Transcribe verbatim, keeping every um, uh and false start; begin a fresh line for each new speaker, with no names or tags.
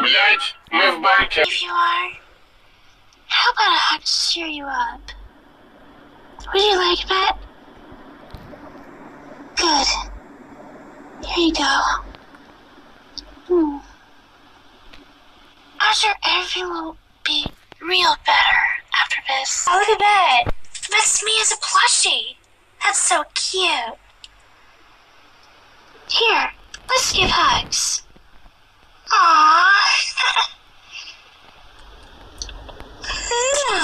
Блять, мы в банке.
If you are, how about a hug to cheer you up? Would you like that? Good. Here you go. Hmm. I'm sure everything will be real better after this. Oh, look at that. That's me as a plushie. That's so cute. Here, let's give hugs. Aww.